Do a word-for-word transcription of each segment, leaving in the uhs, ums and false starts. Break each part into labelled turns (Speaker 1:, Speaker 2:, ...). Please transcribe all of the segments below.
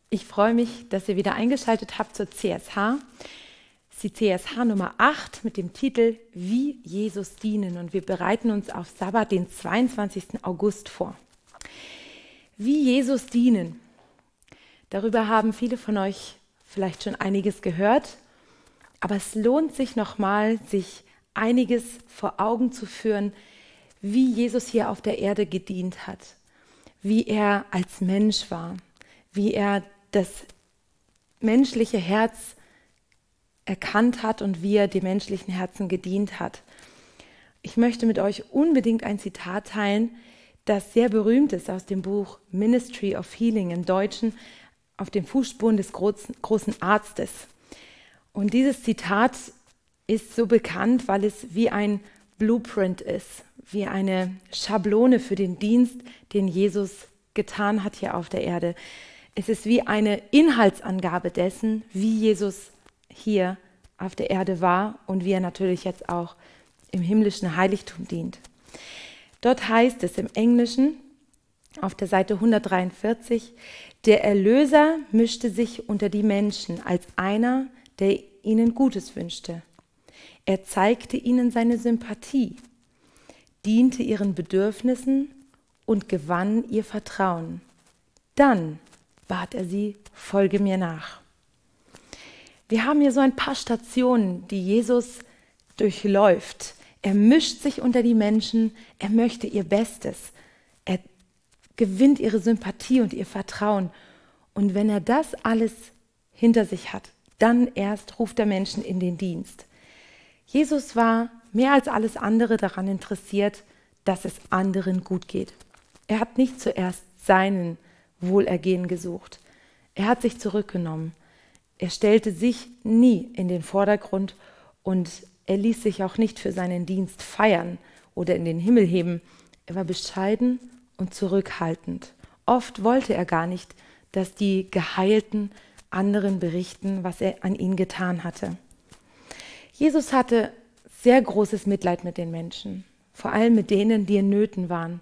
Speaker 1: Ich freue mich, dass ihr wieder eingeschaltet habt zur C S H. Das ist die C S H Nummer acht mit dem Titel Wie Jesus dienen. Und wir bereiten uns auf Sabbat, den zweiundzwanzigsten August vor. Wie Jesus dienen. Darüber haben viele von euch vielleicht schon einiges gehört. Aber es lohnt sich nochmal, sich einiges vor Augen zu führen, wie Jesus hier auf der Erde gedient hat. Wie er als Mensch war. Wie er das menschliche Herz erkannt hat und wie er dem menschlichen Herzen gedient hat. Ich möchte mit euch unbedingt ein Zitat teilen, das sehr berühmt ist aus dem Buch Ministry of Healing im Deutschen, auf den Fußspuren des großen, großen Arztes. Und dieses Zitat ist so bekannt, weil es wie ein Blueprint ist, wie eine Schablone für den Dienst, den Jesus getan hat hier auf der Erde. Es ist wie eine Inhaltsangabe dessen, wie Jesus hier auf der Erde war und wie er natürlich jetzt auch im himmlischen Heiligtum dient. Dort heißt es im Englischen auf der Seite hundertdreiundvierzig, der Erlöser mischte sich unter die Menschen als einer, der ihnen Gutes wünschte. Er zeigte ihnen seine Sympathie, diente ihren Bedürfnissen und gewann ihr Vertrauen. Dann bat er sie, folge mir nach. Wir haben hier so ein paar Stationen, die Jesus durchläuft. Er mischt sich unter die Menschen, er möchte ihr Bestes. Er gewinnt ihre Sympathie und ihr Vertrauen. Und wenn er das alles hinter sich hat, dann erst ruft er Menschen in den Dienst. Jesus war mehr als alles andere daran interessiert, dass es anderen gut geht. Er hat nicht zuerst seinen Wohlergehen gesucht. Er hat sich zurückgenommen. Er stellte sich nie in den Vordergrund und er ließ sich auch nicht für seinen Dienst feiern oder in den Himmel heben. Er war bescheiden und zurückhaltend. Oft wollte er gar nicht, dass die Geheilten anderen berichten, was er an ihnen getan hatte. Jesus hatte sehr großes Mitleid mit den Menschen, vor allem mit denen, die in Nöten waren.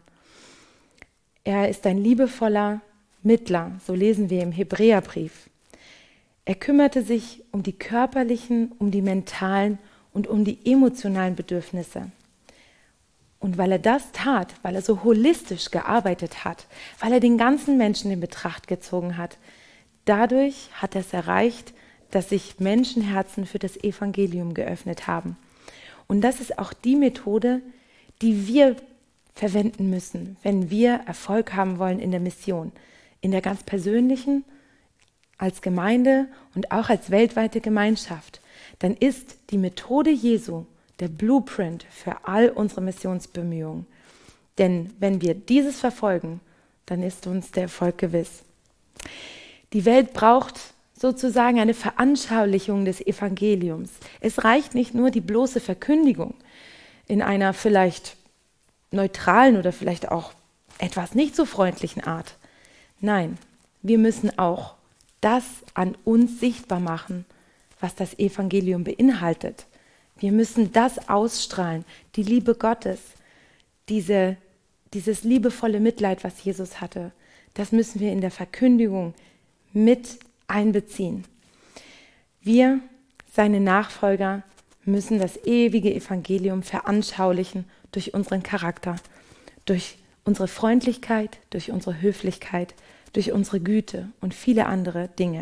Speaker 1: Er ist ein liebevoller Mittler, so lesen wir im Hebräerbrief. Er kümmerte sich um die körperlichen, um die mentalen und um die emotionalen Bedürfnisse. Und weil er das tat, weil er so holistisch gearbeitet hat, weil er den ganzen Menschen in Betracht gezogen hat, dadurch hat er es erreicht, dass sich Menschenherzen für das Evangelium geöffnet haben. Und das ist auch die Methode, die wir verwenden müssen, wenn wir Erfolg haben wollen in der Mission, in der ganz persönlichen, als Gemeinde und auch als weltweite Gemeinschaft. Dann ist die Methode Jesu der Blueprint für all unsere Missionsbemühungen. Denn wenn wir dieses verfolgen, dann ist uns der Erfolg gewiss. Die Welt braucht sozusagen eine Veranschaulichung des Evangeliums. Es reicht nicht nur die bloße Verkündigung in einer vielleicht neutralen oder vielleicht auch etwas nicht so freundlichen Art. Nein, wir müssen auch das an uns sichtbar machen, was das Evangelium beinhaltet. Wir müssen das ausstrahlen, die Liebe Gottes, diese, dieses liebevolle Mitleid, was Jesus hatte. Das müssen wir in der Verkündigung mit einbeziehen. Wir, seine Nachfolger, müssen das ewige Evangelium veranschaulichen durch unseren Charakter, durch unsere Freundlichkeit, durch unsere Höflichkeit, durch unsere Güte und viele andere Dinge.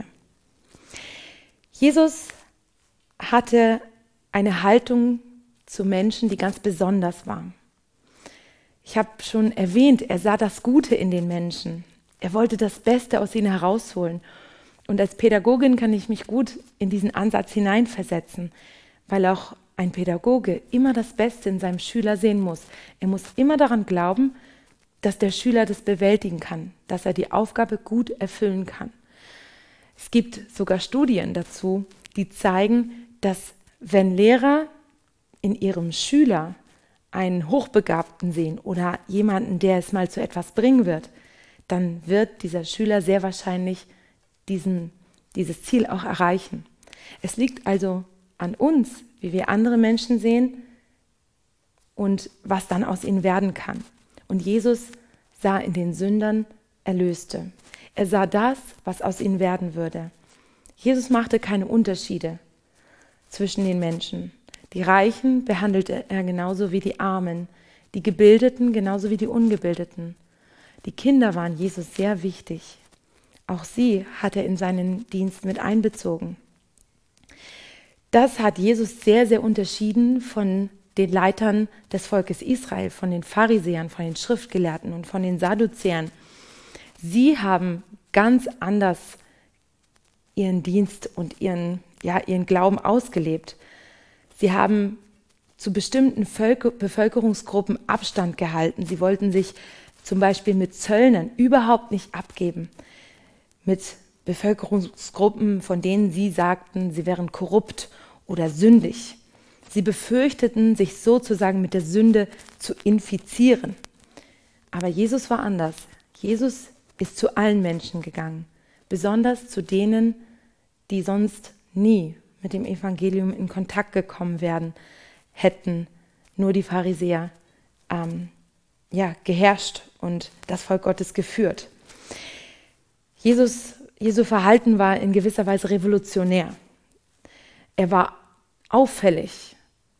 Speaker 1: Jesus hatte eine Haltung zu Menschen, die ganz besonders war. Ich habe schon erwähnt, er sah das Gute in den Menschen. Er wollte das Beste aus ihnen herausholen. Und als Pädagogin kann ich mich gut in diesen Ansatz hineinversetzen, weil auch ein Pädagoge immer das Beste in seinem Schüler sehen muss. Er muss immer daran glauben, dass der Schüler das bewältigen kann, dass er die Aufgabe gut erfüllen kann. Es gibt sogar Studien dazu, die zeigen, dass wenn Lehrer in ihrem Schüler einen Hochbegabten sehen oder jemanden, der es mal zu etwas bringen wird, dann wird dieser Schüler sehr wahrscheinlich diesen, dieses Ziel auch erreichen. Es liegt also an uns, wie wir andere Menschen sehen und was dann aus ihnen werden kann. Und Jesus sah in den Sündern Erlöste. Er sah das, was aus ihnen werden würde. Jesus machte keine Unterschiede zwischen den Menschen. Die Reichen behandelte er genauso wie die Armen, die Gebildeten genauso wie die Ungebildeten. Die Kinder waren Jesus sehr wichtig. Auch sie hat er in seinen Dienst mit einbezogen. Das hat Jesus sehr, sehr unterschieden von den Leitern des Volkes Israel, von den Pharisäern, von den Schriftgelehrten und von den Sadduzäern. Sie haben ganz anders ihren Dienst und ihren, ja, ihren Glauben ausgelebt. Sie haben zu bestimmten Völker, Bevölkerungsgruppen Abstand gehalten. Sie wollten sich zum Beispiel mit Zöllnern überhaupt nicht abgeben. Mit Bevölkerungsgruppen, von denen sie sagten, sie wären korrupt oder sündig. Sie befürchteten, sich sozusagen mit der Sünde zu infizieren. Aber Jesus war anders. Jesus ist zu allen Menschen gegangen, besonders zu denen, die sonst nie mit dem Evangelium in Kontakt gekommen wären, hätten nur die Pharisäer ähm, ja, geherrscht und das Volk Gottes geführt. Jesus, Jesu Verhalten war in gewisser Weise revolutionär. Er war auffällig,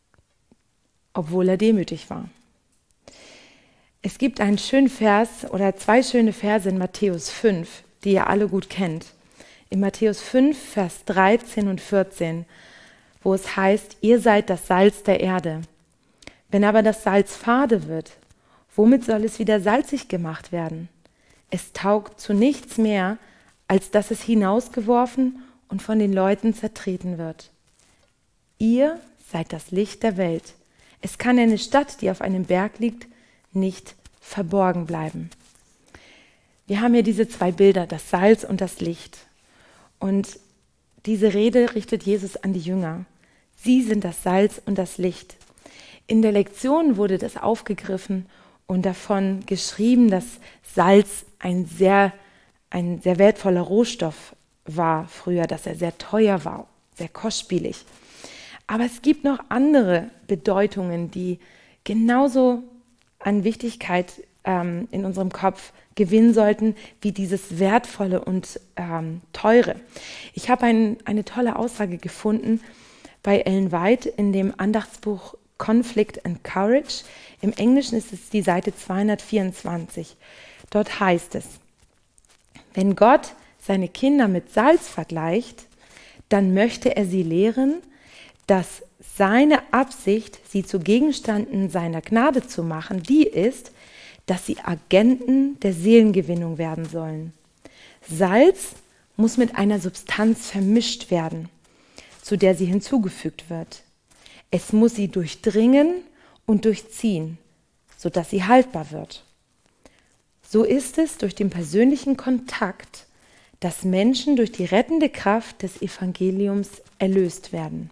Speaker 1: obwohl er demütig war. Es gibt einen schönen Vers oder zwei schöne Verse in Matthäus fünf, die ihr alle gut kennt. In Matthäus fünf, Vers dreizehn und vierzehn, wo es heißt, ihr seid das Salz der Erde. Wenn aber das Salz fade wird, womit soll es wieder salzig gemacht werden? Es taugt zu nichts mehr, als dass es hinausgeworfen und von den Leuten zertreten wird. Ihr seid das Licht der Welt. Es kann eine Stadt, die auf einem Berg liegt, nicht verborgen bleiben. Wir haben hier diese zwei Bilder, das Salz und das Licht. Und diese Rede richtet Jesus an die Jünger. Sie sind das Salz und das Licht. In der Lektion wurde das aufgegriffen und davon geschrieben, dass Salz ein sehr, ein sehr wertvoller Rohstoff war früher, dass er sehr teuer war, sehr kostspielig. Aber es gibt noch andere Bedeutungen, die genauso an Wichtigkeit ähm, in unserem Kopf gewinnen sollten, wie dieses Wertvolle und ähm, Teure. Ich habe ein, eine tolle Aussage gefunden bei Ellen White in dem Andachtsbuch Conflict and Courage. Im Englischen ist es die Seite zweihundertvierundzwanzig. Dort heißt es, wenn Gott seine Kinder mit Salz vergleicht, dann möchte er sie lehren, dass seine Absicht, sie zu Gegenständen seiner Gnade zu machen, die ist, dass sie Agenten der Seelengewinnung werden sollen. Salz muss mit einer Substanz vermischt werden, zu der sie hinzugefügt wird. Es muss sie durchdringen und durchziehen, sodass sie haltbar wird. So ist es durch den persönlichen Kontakt, dass Menschen durch die rettende Kraft des Evangeliums erlöst werden.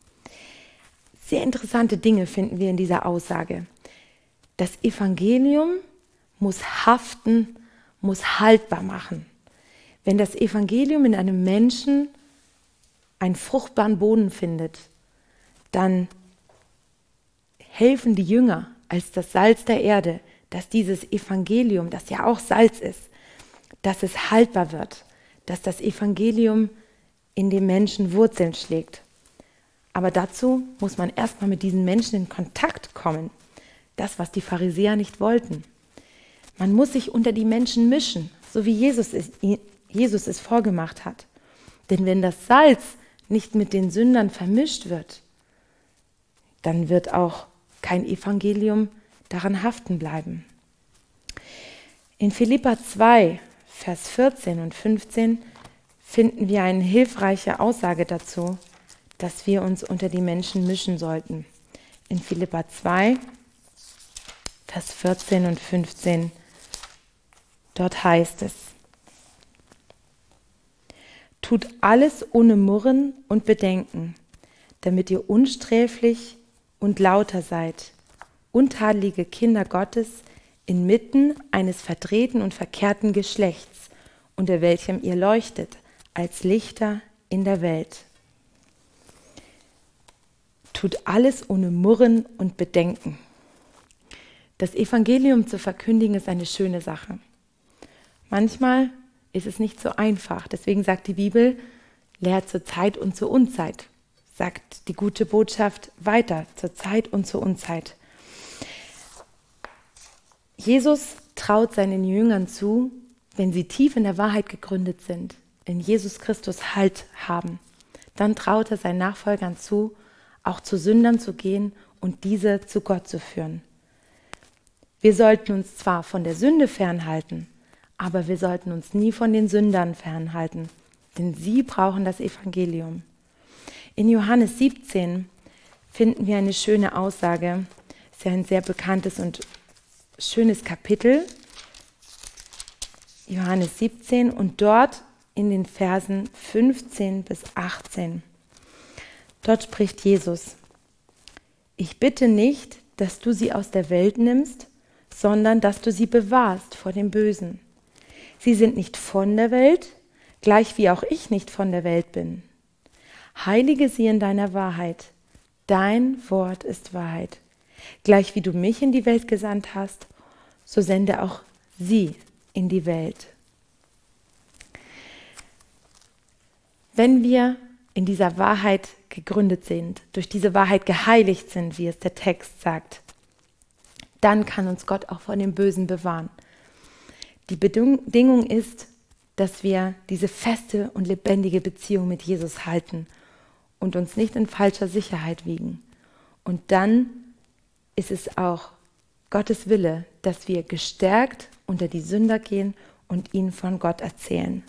Speaker 1: Sehr interessante Dinge finden wir in dieser Aussage. Das Evangelium muss haften, muss haltbar machen. Wenn das Evangelium in einem Menschen einen fruchtbaren Boden findet, dann helfen die Jünger als das Salz der Erde, dass dieses Evangelium, das ja auch Salz ist, dass es haltbar wird, dass das Evangelium in dem Menschen Wurzeln schlägt. Aber dazu muss man erstmal mit diesen Menschen in Kontakt kommen. Das, was die Pharisäer nicht wollten. Man muss sich unter die Menschen mischen, so wie Jesus es, Jesus es vorgemacht hat. Denn wenn das Salz nicht mit den Sündern vermischt wird, dann wird auch kein Evangelium daran haften bleiben. In Philipper zwei, Vers vierzehn und fünfzehn finden wir eine hilfreiche Aussage dazu, dass wir uns unter die Menschen mischen sollten. In Philipper zwei, Vers vierzehn und fünfzehn, dort heißt es, tut alles ohne Murren und Bedenken, damit ihr unsträflich und lauter seid, untadelige Kinder Gottes inmitten eines verdrehten und verkehrten Geschlechts, unter welchem ihr leuchtet als Lichter in der Welt. Tut alles ohne Murren und Bedenken. Das Evangelium zu verkündigen ist eine schöne Sache. Manchmal ist es nicht so einfach. Deswegen sagt die Bibel, lehrt zur Zeit und zur Unzeit. Sagt die gute Botschaft weiter, zur Zeit und zur Unzeit. Jesus traut seinen Jüngern zu, wenn sie tief in der Wahrheit gegründet sind, in Jesus Christus Halt haben, dann traut er seinen Nachfolgern zu, auch zu Sündern zu gehen und diese zu Gott zu führen. Wir sollten uns zwar von der Sünde fernhalten, aber wir sollten uns nie von den Sündern fernhalten, denn sie brauchen das Evangelium. In Johannes siebzehn finden wir eine schöne Aussage, ist ja ein sehr bekanntes und schönes Kapitel, Johannes siebzehn, und dort in den Versen fünfzehn bis achtzehn. Dort spricht Jesus: Ich bitte nicht, dass du sie aus der Welt nimmst, sondern dass du sie bewahrst vor dem Bösen. Sie sind nicht von der Welt, gleich wie auch ich nicht von der Welt bin. Heilige sie in deiner Wahrheit. Dein Wort ist Wahrheit. Gleich wie du mich in die Welt gesandt hast, so sende auch sie in die Welt. Wenn wir in dieser Wahrheit gegründet sind, durch diese Wahrheit geheiligt sind, wie es der Text sagt, dann kann uns Gott auch vor dem Bösen bewahren. Die Bedingung ist, dass wir diese feste und lebendige Beziehung mit Jesus halten und uns nicht in falscher Sicherheit wiegen. Und dann ist es auch Gottes Wille, dass wir gestärkt unter die Sünder gehen und ihnen von Gott erzählen.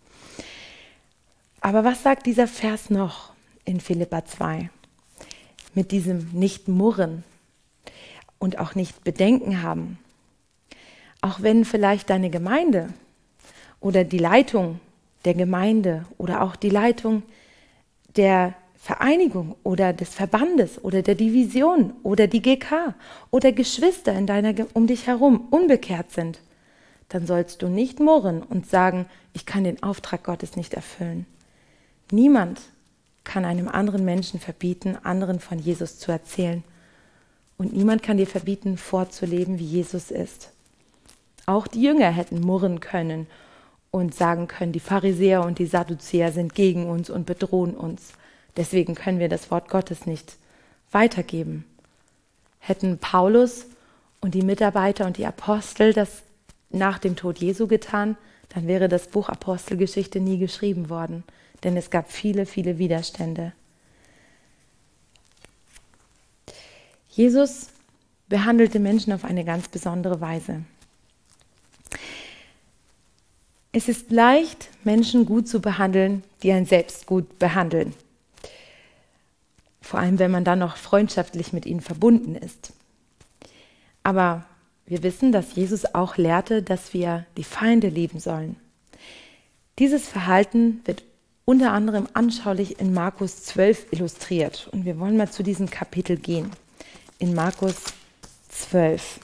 Speaker 1: Aber was sagt dieser Vers noch in Philipper zwei? Mit diesem Nicht-Murren und auch nicht Bedenken haben. Auch wenn vielleicht deine Gemeinde oder die Leitung der Gemeinde oder auch die Leitung der Vereinigung oder des Verbandes oder der Division oder die G K oder Geschwister in deiner, um dich herum unbekehrt sind, dann sollst du nicht murren und sagen, ich kann den Auftrag Gottes nicht erfüllen. Niemand kann einem anderen Menschen verbieten, anderen von Jesus zu erzählen. Und niemand kann dir verbieten, vorzuleben, wie Jesus ist. Auch die Jünger hätten murren können und sagen können, die Pharisäer und die Sadduzäer sind gegen uns und bedrohen uns. Deswegen können wir das Wort Gottes nicht weitergeben. Hätten Paulus und die Mitarbeiter und die Apostel das nach dem Tod Jesu getan, dann wäre das Buch Apostelgeschichte nie geschrieben worden. Denn es gab viele, viele Widerstände. Jesus behandelte Menschen auf eine ganz besondere Weise. Es ist leicht, Menschen gut zu behandeln, die einen selbst gut behandeln. Vor allem, wenn man dann noch freundschaftlich mit ihnen verbunden ist. Aber wir wissen, dass Jesus auch lehrte, dass wir die Feinde lieben sollen. Dieses Verhalten wird unter anderem anschaulich in Markus zwölf illustriert. Und wir wollen mal zu diesem Kapitel gehen. In Markus zwölf.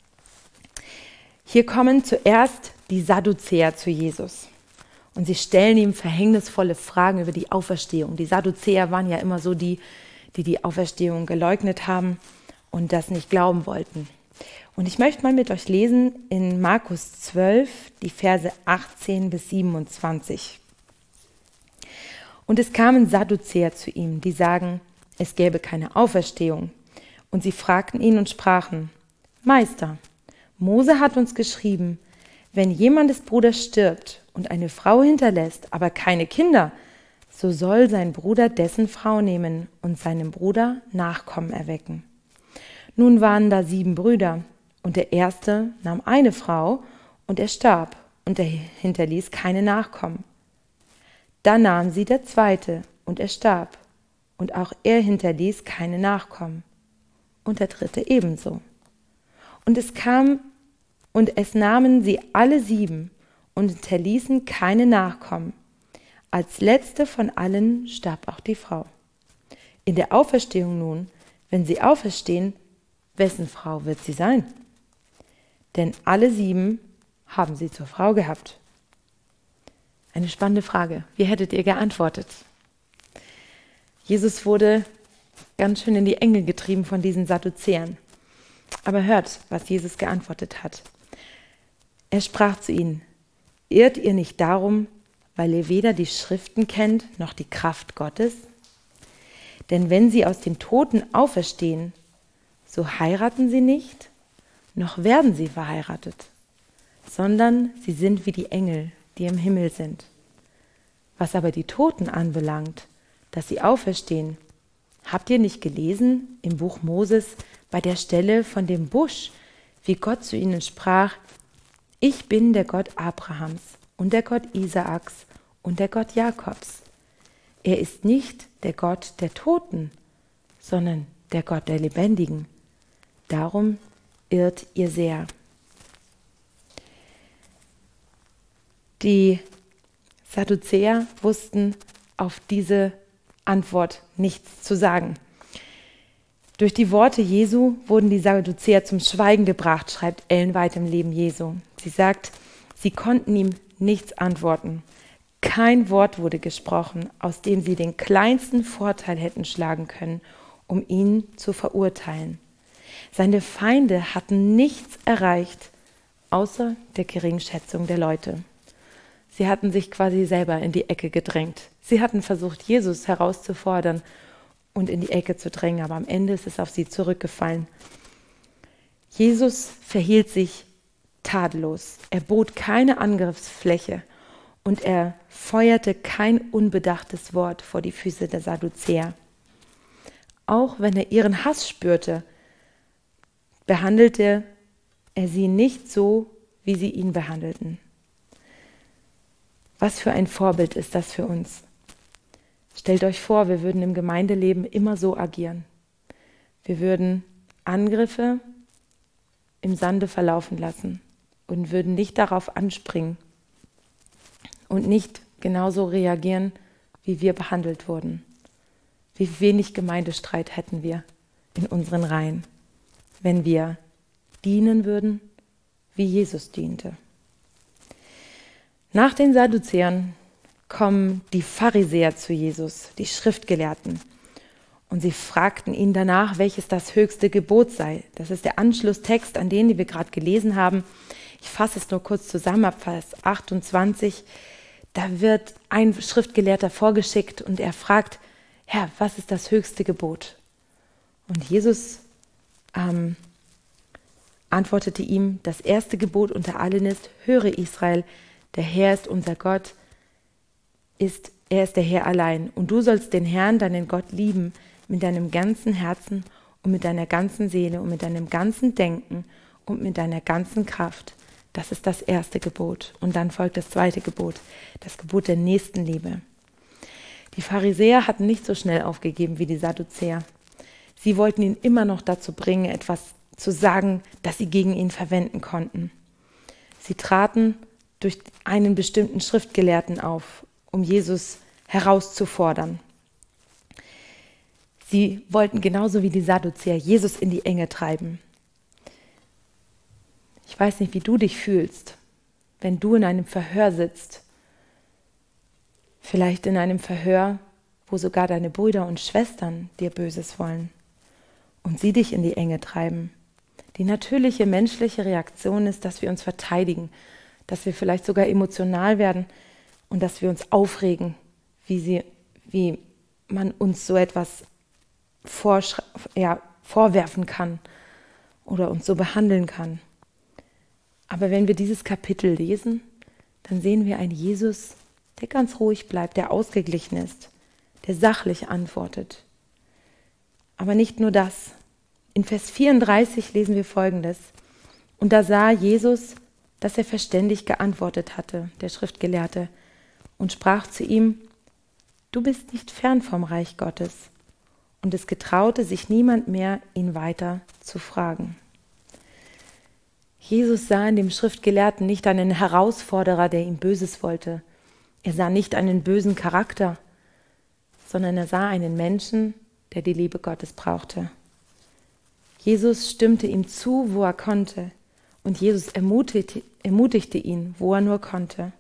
Speaker 1: Hier kommen zuerst die Sadduzäer zu Jesus. Und sie stellen ihm verhängnisvolle Fragen über die Auferstehung. Die Sadduzäer waren ja immer so die, die die Auferstehung geleugnet haben und das nicht glauben wollten. Und ich möchte mal mit euch lesen in Markus zwölf, die Verse achtzehn bis siebenundzwanzig. Und es kamen Sadduzäer zu ihm, die sagen, es gäbe keine Auferstehung. Und sie fragten ihn und sprachen, Meister, Mose hat uns geschrieben, wenn jemandes Bruder stirbt und eine Frau hinterlässt, aber keine Kinder, so soll sein Bruder dessen Frau nehmen und seinem Bruder Nachkommen erwecken. Nun waren da sieben Brüder, und der erste nahm eine Frau, und er starb, und er hinterließ keine Nachkommen. Dann nahm sie der zweite, und er starb, und auch er hinterließ keine Nachkommen. Und der dritte ebenso. Und es kam, und es nahmen sie alle sieben, und hinterließen keine Nachkommen. Als letzte von allen starb auch die Frau. In der Auferstehung nun, wenn sie auferstehen, wessen Frau wird sie sein? Denn alle sieben haben sie zur Frau gehabt. Eine spannende Frage. Wie hättet ihr geantwortet? Jesus wurde ganz schön in die Enge getrieben von diesen Sadduzäern. Aber hört, was Jesus geantwortet hat. Er sprach zu ihnen, irrt ihr nicht darum, weil ihr weder die Schriften kennt, noch die Kraft Gottes? Denn wenn sie aus den Toten auferstehen, so heiraten sie nicht, noch werden sie verheiratet, sondern sie sind wie die Engel, die im Himmel sind. Was aber die Toten anbelangt, dass sie auferstehen, habt ihr nicht gelesen im Buch Moses bei der Stelle von dem Busch, wie Gott zu ihnen sprach: Ich bin der Gott Abrahams und der Gott Isaaks und der Gott Jakobs. Er ist nicht der Gott der Toten, sondern der Gott der Lebendigen. Darum irrt ihr sehr. Die Sadduzäer wussten auf diese Antwort nichts zu sagen. Durch die Worte Jesu wurden die Sadduzäer zum Schweigen gebracht, schreibt Ellen White im Leben Jesu. Sie sagt, sie konnten ihm nichts antworten. Kein Wort wurde gesprochen, aus dem sie den kleinsten Vorteil hätten schlagen können, um ihn zu verurteilen. Seine Feinde hatten nichts erreicht, außer der Geringschätzung der Leute. Sie hatten sich quasi selber in die Ecke gedrängt. Sie hatten versucht, Jesus herauszufordern und in die Ecke zu drängen, aber am Ende ist es auf sie zurückgefallen. Jesus verhielt sich tadellos. Er bot keine Angriffsfläche und er feuerte kein unbedachtes Wort vor die Füße der Sadduzäer. Auch wenn er ihren Hass spürte, behandelte er sie nicht so, wie sie ihn behandelten. Was für ein Vorbild ist das für uns? Stellt euch vor, wir würden im Gemeindeleben immer so agieren. Wir würden Angriffe im Sande verlaufen lassen und würden nicht darauf anspringen und nicht genauso reagieren, wie wir behandelt wurden. Wie wenig Gemeindestreit hätten wir in unseren Reihen, wenn wir dienen würden, wie Jesus diente. Nach den Sadduzäern kommen die Pharisäer zu Jesus, die Schriftgelehrten. Und sie fragten ihn danach, welches das höchste Gebot sei. Das ist der Anschlusstext an den, die wir gerade gelesen haben. Ich fasse es nur kurz zusammen, ab Vers achtundzwanzig. Da wird ein Schriftgelehrter vorgeschickt und er fragt, Herr, was ist das höchste Gebot? Und Jesus ähm, antwortete ihm, das erste Gebot unter allen ist, höre Israel, der Herr ist unser Gott, ist, er ist der Herr allein. Und du sollst den Herrn, deinen Gott, lieben mit deinem ganzen Herzen und mit deiner ganzen Seele und mit deinem ganzen Denken und mit deiner ganzen Kraft. Das ist das erste Gebot. Und dann folgt das zweite Gebot, das Gebot der Nächstenliebe. Die Pharisäer hatten nicht so schnell aufgegeben wie die Sadduzäer. Sie wollten ihn immer noch dazu bringen, etwas zu sagen, das sie gegen ihn verwenden konnten. Sie traten durch einen bestimmten Schriftgelehrten auf, um Jesus herauszufordern. Sie wollten genauso wie die Sadduzäer Jesus in die Enge treiben. Ich weiß nicht, wie du dich fühlst, wenn du in einem Verhör sitzt. Vielleicht in einem Verhör, wo sogar deine Brüder und Schwestern dir Böses wollen und sie dich in die Enge treiben. Die natürliche menschliche Reaktion ist, dass wir uns verteidigen, dass wir vielleicht sogar emotional werden und dass wir uns aufregen, wie, sie, wie man uns so etwas vorschre- ja, vorwerfen kann oder uns so behandeln kann. Aber wenn wir dieses Kapitel lesen, dann sehen wir einen Jesus, der ganz ruhig bleibt, der ausgeglichen ist, der sachlich antwortet. Aber nicht nur das. In Vers vierunddreißig lesen wir Folgendes. Und da sah Jesus, dass er verständig geantwortet hatte, der Schriftgelehrte, und sprach zu ihm, du bist nicht fern vom Reich Gottes. Und es getraute sich niemand mehr, ihn weiter zu fragen. Jesus sah in dem Schriftgelehrten nicht einen Herausforderer, der ihm Böses wollte. Er sah nicht einen bösen Charakter, sondern er sah einen Menschen, der die Liebe Gottes brauchte. Jesus stimmte ihm zu, wo er konnte, und Jesus ermutigte, ermutigte ihn, wo er nur konnte.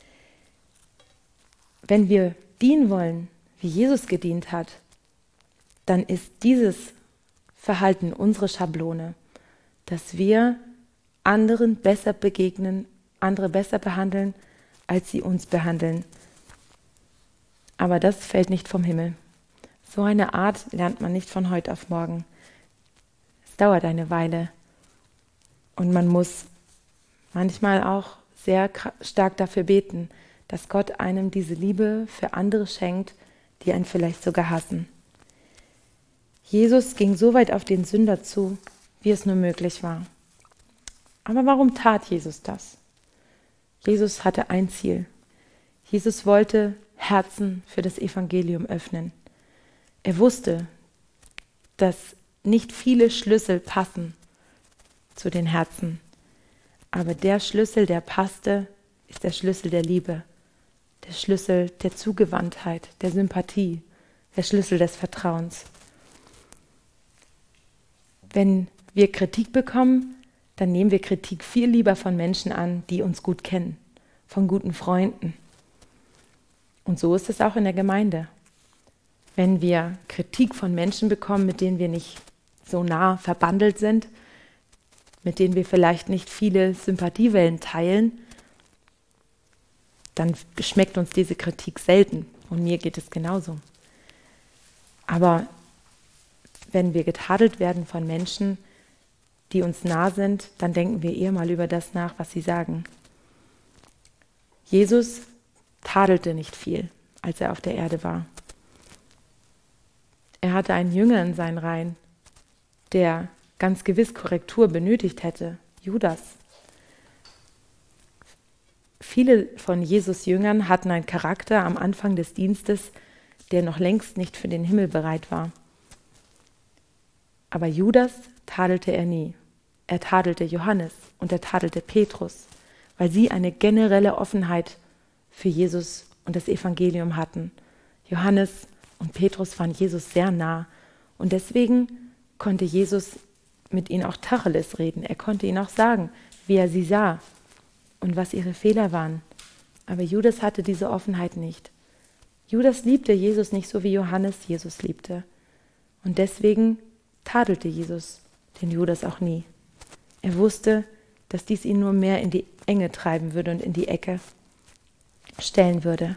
Speaker 1: Wenn wir dienen wollen, wie Jesus gedient hat, dann ist dieses Verhalten unsere Schablone, dass wir anderen besser begegnen, andere besser behandeln, als sie uns behandeln. Aber das fällt nicht vom Himmel. So eine Art lernt man nicht von heute auf morgen. Es dauert eine Weile. Und man muss manchmal auch sehr stark dafür beten, dass Gott einem diese Liebe für andere schenkt, die einen vielleicht sogar hassen. Jesus ging so weit auf den Sünder zu, wie es nur möglich war. Aber warum tat Jesus das? Jesus hatte ein Ziel. Jesus wollte Herzen für das Evangelium öffnen. Er wusste, dass nicht viele Schlüssel passen zu den Herzen. Aber der Schlüssel, der passte, ist der Schlüssel der Liebe, der Schlüssel der Zugewandtheit, der Sympathie, der Schlüssel des Vertrauens. Wenn wir Kritik bekommen, dann nehmen wir Kritik viel lieber von Menschen an, die uns gut kennen, von guten Freunden. Und so ist es auch in der Gemeinde. Wenn wir Kritik von Menschen bekommen, mit denen wir nicht so nah verbandelt sind, mit denen wir vielleicht nicht viele Sympathiewellen teilen, dann schmeckt uns diese Kritik selten. Und mir geht es genauso. Aber wenn wir getadelt werden von Menschen, die uns nah sind, dann denken wir eher mal über das nach, was sie sagen. Jesus tadelte nicht viel, als er auf der Erde war. Er hatte einen Jünger in seinen Reihen, der ganz gewiss Korrektur benötigt hätte, Judas. Viele von Jesus' Jüngern hatten einen Charakter am Anfang des Dienstes, der noch längst nicht für den Himmel bereit war. Aber Judas tadelte er nie. Er tadelte Johannes und er tadelte Petrus, weil sie eine generelle Offenheit für Jesus und das Evangelium hatten. Johannes und Petrus waren Jesus sehr nah und deswegen konnte Jesus mit ihnen auch Tacheles reden. Er konnte ihnen auch sagen, wie er sie sah und was ihre Fehler waren. Aber Judas hatte diese Offenheit nicht. Judas liebte Jesus nicht so, wie Johannes Jesus liebte. Und deswegen tadelte Jesus den Judas auch nie. Er wusste, dass dies ihn nur mehr in die Enge treiben würde und in die Ecke stellen würde.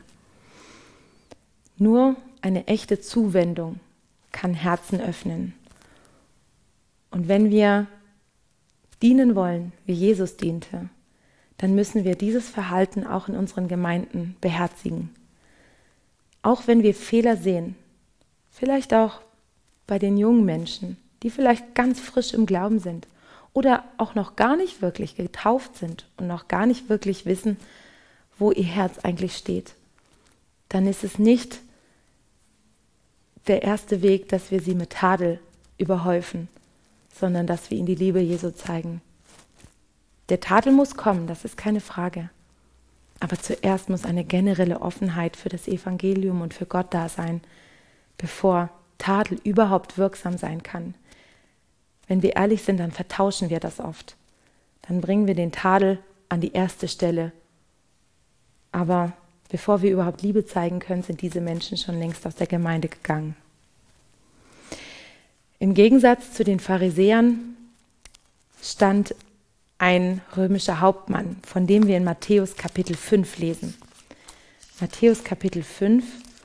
Speaker 1: Nur eine echte Zuwendung kann Herzen öffnen. Und wenn wir dienen wollen, wie Jesus diente, dann müssen wir dieses Verhalten auch in unseren Gemeinden beherzigen. Auch wenn wir Fehler sehen, vielleicht auch bei den jungen Menschen, die vielleicht ganz frisch im Glauben sind oder auch noch gar nicht wirklich getauft sind und noch gar nicht wirklich wissen, wo ihr Herz eigentlich steht, dann ist es nicht der erste Weg, dass wir sie mit Tadel überhäufen, sondern dass wir ihnen die Liebe Jesu zeigen. Der Tadel muss kommen, das ist keine Frage. Aber zuerst muss eine generelle Offenheit für das Evangelium und für Gott da sein, bevor Tadel überhaupt wirksam sein kann. Wenn wir ehrlich sind, dann vertauschen wir das oft. Dann bringen wir den Tadel an die erste Stelle. Aber bevor wir überhaupt Liebe zeigen können, sind diese Menschen schon längst aus der Gemeinde gegangen. Im Gegensatz zu den Pharisäern stand ein römischer Hauptmann, von dem wir in Matthäus Kapitel fünf lesen. Matthäus Kapitel fünf,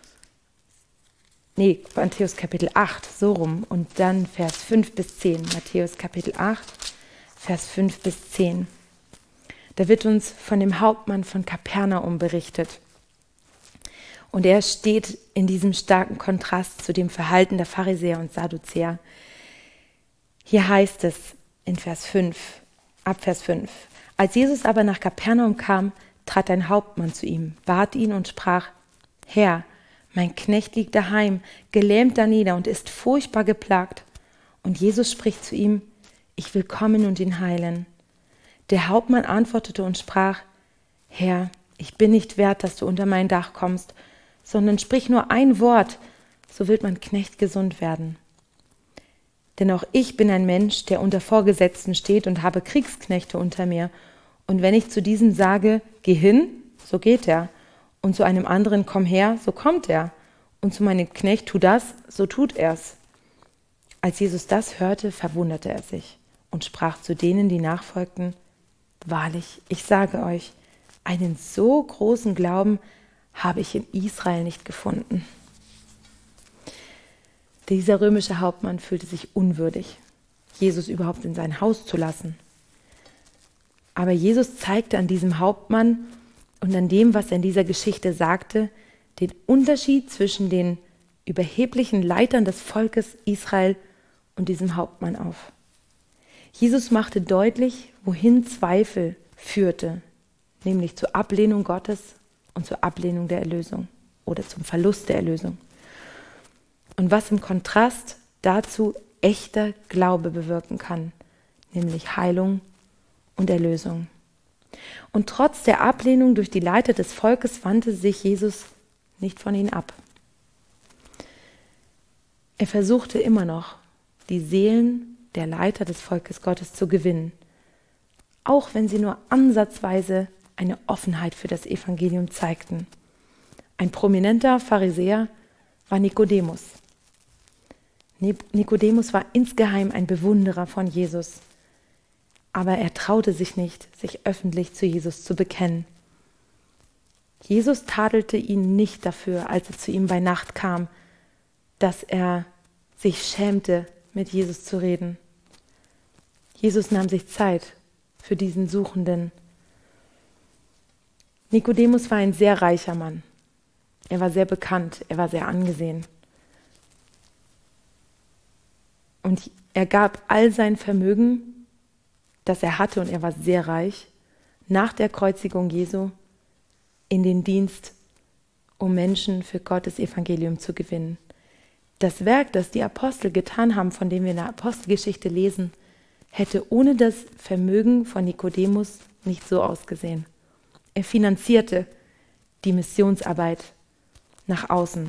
Speaker 1: nee, Matthäus Kapitel acht, so rum, und dann Vers fünf bis zehn. Matthäus Kapitel acht, Vers fünf bis zehn. Da wird uns von dem Hauptmann von Kapernaum berichtet. Und er steht in diesem starken Kontrast zu dem Verhalten der Pharisäer und Sadduzäer. Hier heißt es in Vers fünf, ab Vers fünf. Als Jesus aber nach Kapernaum kam, trat ein Hauptmann zu ihm, bat ihn und sprach: Herr, mein Knecht liegt daheim, gelähmt danieder und ist furchtbar geplagt. Und Jesus spricht zu ihm: Ich will kommen und ihn heilen. Der Hauptmann antwortete und sprach: Herr, ich bin nicht wert, dass du unter mein Dach kommst, sondern sprich nur ein Wort, so wird mein Knecht gesund werden. Denn auch ich bin ein Mensch, der unter Vorgesetzten steht und habe Kriegsknechte unter mir. Und wenn ich zu diesem sage, geh hin, so geht er. Und zu einem anderen, komm her, so kommt er. Und zu meinem Knecht, tu das, so tut er's. Als Jesus das hörte, verwunderte er sich und sprach zu denen, die nachfolgten: Wahrlich, ich sage euch, Einen so großen Glauben habe ich in Israel nicht gefunden. Dieser römische Hauptmann fühlte sich unwürdig, Jesus überhaupt in sein Haus zu lassen. Aber Jesus zeigte an diesem Hauptmann und an dem, was er in dieser Geschichte sagte, den Unterschied zwischen den überheblichen Leitern des Volkes Israel und diesem Hauptmann auf. Jesus machte deutlich, wohin Zweifel führte, nämlich zur Ablehnung Gottes und zur Ablehnung der Erlösung oder zum Verlust der Erlösung. Und was im Kontrast dazu echter Glaube bewirken kann, nämlich Heilung und Erlösung. Und trotz der Ablehnung durch die Leiter des Volkes wandte sich Jesus nicht von ihnen ab. Er versuchte immer noch, die Seelen der Leiter des Volkes Gottes zu gewinnen, auch wenn sie nur ansatzweise eine Offenheit für das Evangelium zeigten. Ein prominenter Pharisäer war Nikodemus. Nikodemus war insgeheim ein Bewunderer von Jesus, aber er traute sich nicht, sich öffentlich zu Jesus zu bekennen. Jesus tadelte ihn nicht dafür, als er zu ihm bei Nacht kam, dass er sich schämte, mit Jesus zu reden. Jesus nahm sich Zeit für diesen Suchenden. Nikodemus war ein sehr reicher Mann. Er war sehr bekannt, er war sehr angesehen. Und er gab all sein Vermögen, das er hatte, und er war sehr reich, nach der Kreuzigung Jesu in den Dienst, um Menschen für Gottes Evangelium zu gewinnen. Das Werk, das die Apostel getan haben, von dem wir in der Apostelgeschichte lesen, hätte ohne das Vermögen von Nikodemus nicht so ausgesehen. Er finanzierte die Missionsarbeit nach außen.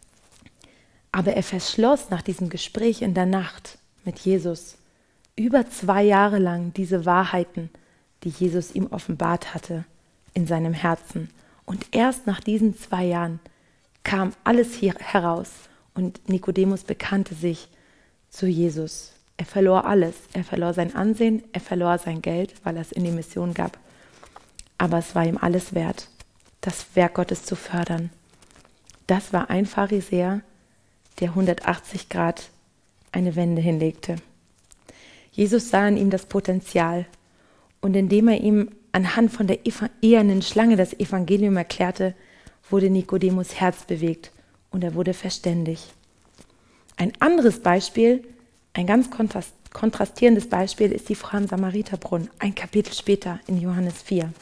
Speaker 1: Aber er verschloss nach diesem Gespräch in der Nacht mit Jesus über zwei Jahre lang diese Wahrheiten, die Jesus ihm offenbart hatte, in seinem Herzen. Und erst nach diesen zwei Jahren kam alles hier heraus und Nikodemus bekannte sich zu Jesus. Er verlor alles. Er verlor sein Ansehen, er verlor sein Geld, weil er es in die Mission gab. Aber es war ihm alles wert, das Werk Gottes zu fördern. Das war ein Pharisäer, der hundertachtzig Grad eine Wende hinlegte. Jesus sah in ihm das Potenzial und indem er ihm anhand von der ehernen Schlange das Evangelium erklärte, wurde Nikodemus Herz bewegt und er wurde verständig. Ein anderes Beispiel, ein ganz kontrast, kontrastierendes Beispiel ist die Frau am Samariterbrunnen, ein Kapitel später in Johannes vier.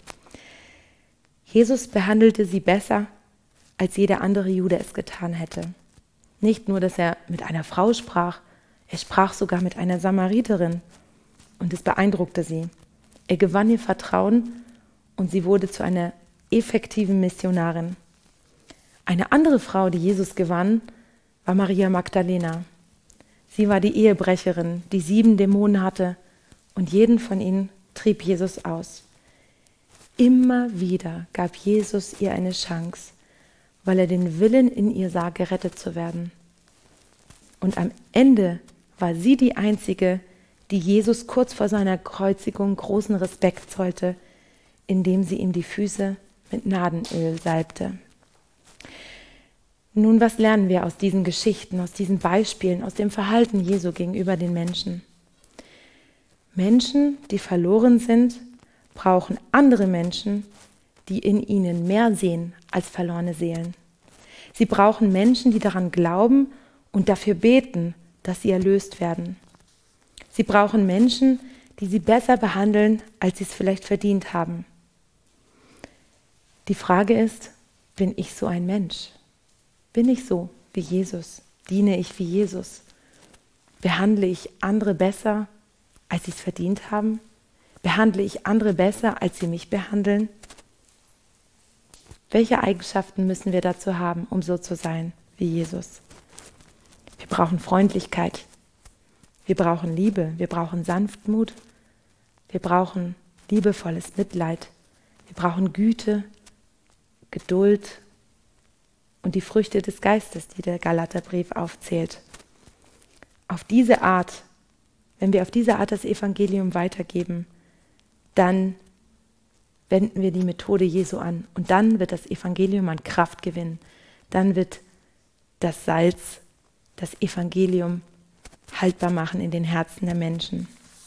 Speaker 1: Jesus behandelte sie besser, als jeder andere Jude es getan hätte. Nicht nur, dass er mit einer Frau sprach, er sprach sogar mit einer Samariterin und es beeindruckte sie. Er gewann ihr Vertrauen und sie wurde zu einer effektiven Missionarin. Eine andere Frau, die Jesus gewann, war Maria Magdalena. Sie war die Ehebrecherin, die sieben Dämonen hatte und jeden von ihnen trieb Jesus aus. Immer wieder gab Jesus ihr eine Chance, weil er den Willen in ihr sah, gerettet zu werden. Und am Ende war sie die Einzige, die Jesus kurz vor seiner Kreuzigung großen Respekt zollte, indem sie ihm die Füße mit Nadenöl salbte. Nun, was lernen wir aus diesen Geschichten, aus diesen Beispielen, aus dem Verhalten Jesu gegenüber den Menschen? Menschen, die verloren sind, brauchen andere Menschen, die in ihnen mehr sehen als verlorene Seelen. Sie brauchen Menschen, die daran glauben und dafür beten, dass sie erlöst werden. Sie brauchen Menschen, die sie besser behandeln, als sie es vielleicht verdient haben. Die Frage ist, bin ich so ein Mensch? Bin ich so wie Jesus? Diene ich wie Jesus? Behandle ich andere besser, als sie es verdient haben? Behandle ich andere besser, als sie mich behandeln? Welche Eigenschaften müssen wir dazu haben, um so zu sein wie Jesus? Wir brauchen Freundlichkeit. Wir brauchen Liebe. Wir brauchen Sanftmut. Wir brauchen liebevolles Mitleid. Wir brauchen Güte, Geduld und die Früchte des Geistes, die der Galaterbrief aufzählt. Auf diese Art, wenn wir auf diese Art das Evangelium weitergeben, dann wenden wir die Methode Jesu an. Und dann wird das Evangelium an Kraft gewinnen. Dann wird das Salz, das Evangelium haltbar machen in den Herzen der Menschen.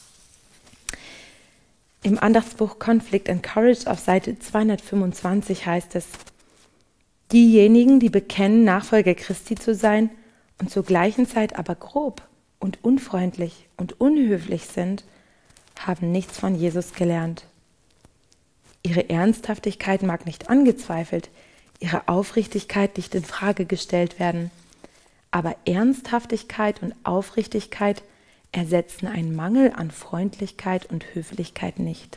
Speaker 1: Im Andachtsbuch Conflict and Courage auf Seite zweihundertfünfundzwanzig heißt es: Diejenigen, die bekennen, Nachfolger Christi zu sein und zur gleichen Zeit aber grob und unfreundlich und unhöflich sind, haben nichts von Jesus gelernt. Ihre Ernsthaftigkeit mag nicht angezweifelt, ihre Aufrichtigkeit nicht in Frage gestellt werden. Aber Ernsthaftigkeit und Aufrichtigkeit ersetzen einen Mangel an Freundlichkeit und Höflichkeit nicht.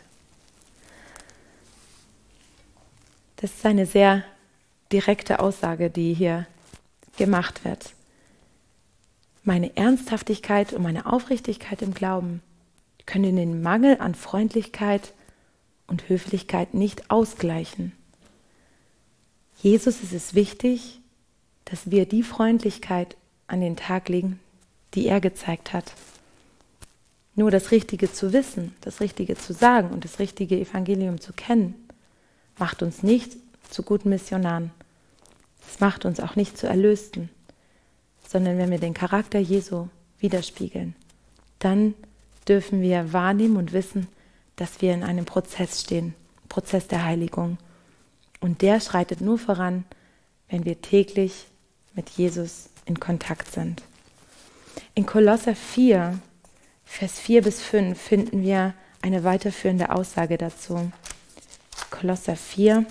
Speaker 1: Das ist eine sehr direkte Aussage, die hier gemacht wird. Meine Ernsthaftigkeit und meine Aufrichtigkeit im Glauben können den Mangel an Freundlichkeit und Höflichkeit nicht ausgleichen. Jesus ist es wichtig, dass wir die Freundlichkeit an den Tag legen, die er gezeigt hat. Nur das Richtige zu wissen, das Richtige zu sagen und das richtige Evangelium zu kennen, macht uns nicht zu guten Missionaren. Es macht uns auch nicht zu Erlösten, sondern wenn wir den Charakter Jesu widerspiegeln, dann dürfen wir wahrnehmen und wissen, dass wir in einem Prozess stehen, Prozess der Heiligung. Und der schreitet nur voran, wenn wir täglich mit Jesus in Kontakt sind. In Kolosser vier, Vers vier bis fünf finden wir eine weiterführende Aussage dazu. Kolosser vier,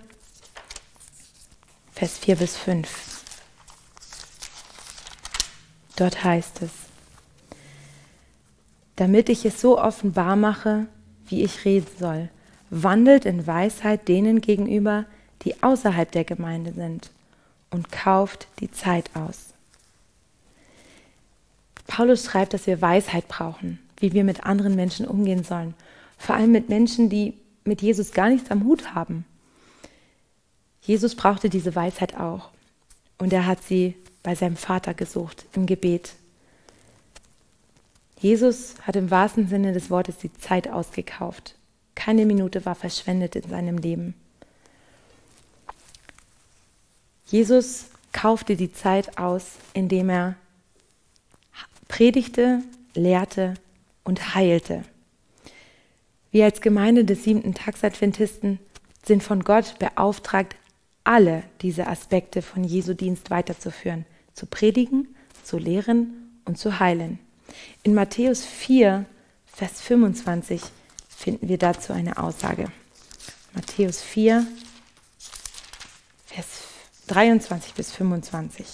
Speaker 1: Vers vier bis fünf. Dort heißt es: Damit ich es so offenbar mache, wie ich reden soll, wandelt in Weisheit denen gegenüber, die außerhalb der Gemeinde sind, und kauft die Zeit aus. Paulus schreibt, dass wir Weisheit brauchen, wie wir mit anderen Menschen umgehen sollen, vor allem mit Menschen, die mit Jesus gar nichts am Hut haben. Jesus brauchte diese Weisheit auch, und er hat sie bei seinem Vater gesucht, im Gebet. Jesus hat im wahrsten Sinne des Wortes die Zeit ausgekauft. Keine Minute war verschwendet in seinem Leben. Jesus kaufte die Zeit aus, indem er predigte, lehrte und heilte. Wir als Gemeinde des siebenten Tags-Adventisten sind von Gott beauftragt, alle diese Aspekte von Jesu Dienst weiterzuführen, zu predigen, zu lehren und zu heilen. In Matthäus vier, Vers fünfundzwanzig finden wir dazu eine Aussage. Matthäus vier, Vers dreiundzwanzig bis fünfundzwanzig.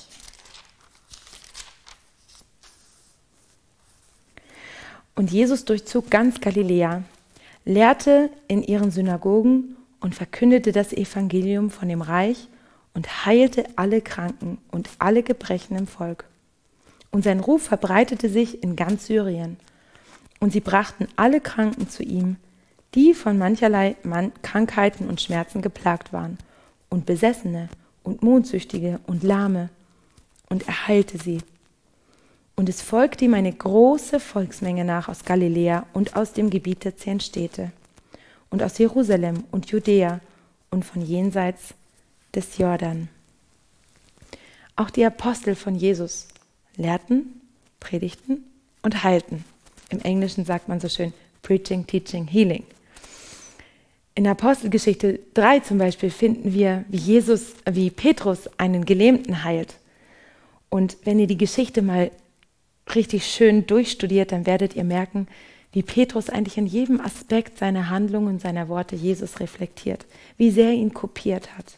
Speaker 1: Und Jesus durchzog ganz Galiläa, lehrte in ihren Synagogen und verkündete das Evangelium von dem Reich und heilte alle Kranken und alle Gebrechen im Volk. Und sein Ruf verbreitete sich in ganz Syrien. Und sie brachten alle Kranken zu ihm, die von mancherlei Man- Krankheiten und Schmerzen geplagt waren, und Besessene und Mondsüchtige und Lahme, und er heilte sie. Und es folgte ihm eine große Volksmenge nach aus Galiläa und aus dem Gebiet der zehn Städte und aus Jerusalem und Judäa und von jenseits des Jordan. Auch die Apostel von Jesus lehrten, predigten und heilten. Im Englischen sagt man so schön Preaching, Teaching, Healing. In Apostelgeschichte drei zum Beispiel finden wir, wie Jesus, wie Petrus einen Gelähmten heilt. Und wenn ihr die Geschichte mal richtig schön durchstudiert, dann werdet ihr merken, wie Petrus eigentlich in jedem Aspekt seiner Handlungen und seiner Worte Jesus reflektiert, wie sehr er ihn kopiert hat.